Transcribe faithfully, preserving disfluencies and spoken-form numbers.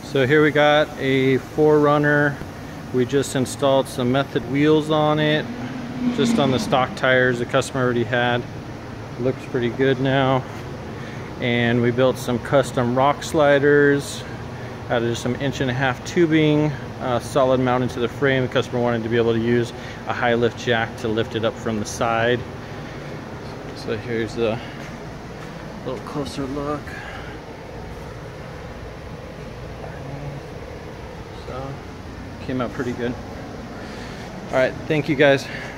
So here we got a four runner. We just installed some Method wheels on it, just on the stock tires the customer already had. Looks pretty good now. And we built some custom rock sliders out of just some inch and a half tubing, uh, solid mount into the frame. The customer wanted to be able to use a high lift jack to lift it up from the side. So here's a little closer look. So came out pretty good. All right, thank you guys.